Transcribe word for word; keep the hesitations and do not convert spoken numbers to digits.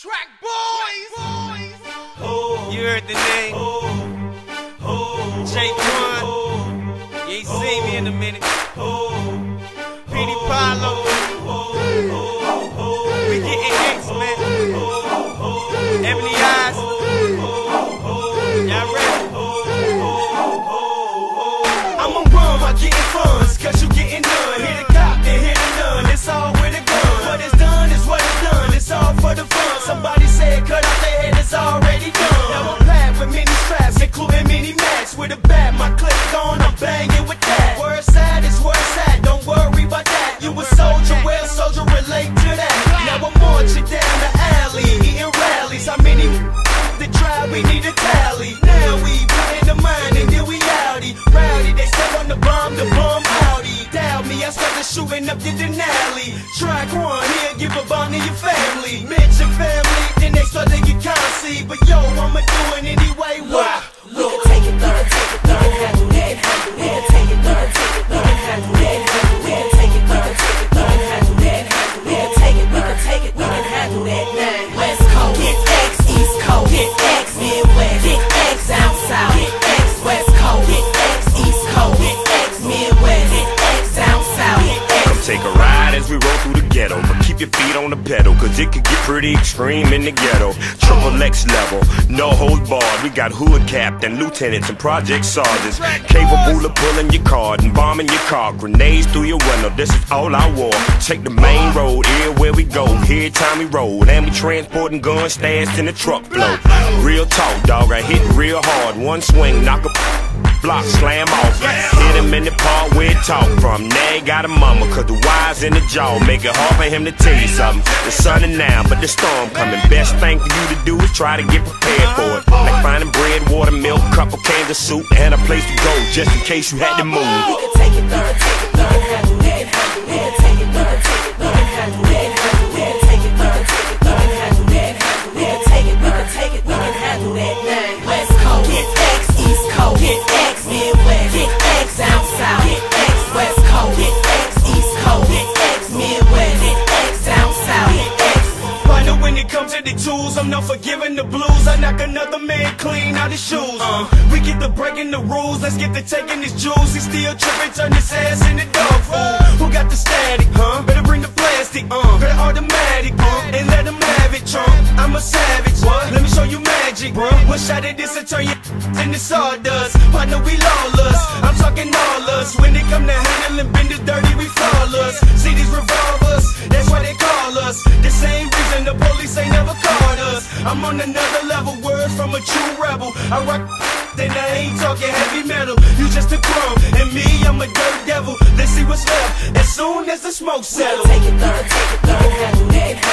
Track boys. Oh, you heard the name. Oh, oh, J one. Oh, you ain't oh, seen me in a minute. Oh, Petey Pablo. Oh, oh, oh, we getting hits, man. Ebony Eyes. Y'all ready? I'ma run while getting funds, cause you getting none. Hit a cop, then hit a none. It's all with a gun. What is done is what is done. It's all for the fun. Somebody said cut off their head, it's already done. Now I'm packed with many straps, including mini max. With a bat, my clip gone, I'm banging with that. Where it's at is where it's at, don't worry about that. You a soldier, well soldier, relate to that. Now I'm marching down the alley, eating rallies. How many the drive, we need a tally. Now we put in the mind and then we outie. Rowdy, they step on the bomb, the bomb outie. Doubt me, I started shooting up the Denali. Track one, here, give a bomb to your family. Mention family, then they start to get concy. But yo, I'ma do it anyway, why? We can take it third, take it third, handle that, handle that. We can take it third, take it third, handle that, handle that. We can take it third, take it third, handle that, handle that. We can take it, we can take it, we can handle that now. West Coast, get X, East Coast, get X, Midwest, get X, down south, get X, West Coast, get X, East Coast, get X, Midwest, get X, down south, get X. Come take a ride as we roll through the ghetto, but keep your feet on the pedal, cause it could get pretty extreme in the ghetto. Triple X level, no holds barred. We got hood captain, lieutenants, and project sergeants capable of pulling your card and bombing your car. Grenades through your window, this is all I wore. Take the main road, everywhere we go. Here time we roll, and we transporting guns stashed in the truck flow. Real talk, dog, I hit real hard. One swing, knock a block, slam off. Hit him in the part where it talk from. Now he got a mama, cause the wires in the jaw make it hard for him to tell you something. The sun is now, but the storm coming. Best thing for you to do is try to get prepared for it. Like finding bread, water, milk, couple cans of soup, and a place to go, just in case you had to move. We can take it third, take it third, handle that, handle that. We can take it third, take it third, handle that, handle that. We can take it third, take it third, handle that, handle that. We can take it, we can take it, we can handle that now. West Coast, get X, East Coast, get X, Midwest, get X, down south, get X, West Coast, get X, East Coast, get X, Midwest, get X, down south, get X. Partner, when it comes to the tools, I'm not forgiving the blues. I knock another man clean out his shoes. Uh, we get to breaking the rules, let's get to taking his jewels. He still tripping, turn his ass into dog food. Who got the static, huh? Better bring the plastic, uh, better automatic, uh, and let him have it, chump. I'm a savage, what? Let me show you magic, bro. One shot at this and turn your into sawdust. Partner, we lawless, I'm talking all us. When it come to handling business dirty, we flawless. See these revolvers, that's why they call us. The same reason the police ain't never caught us. I'm on another level, words from a true rebel. I rock, then I ain't talking heavy metal. You just a crumb, and me, I'm a dirt devil. Let's see what's left as soon as the smoke settles. Take it third, take it third, handle that.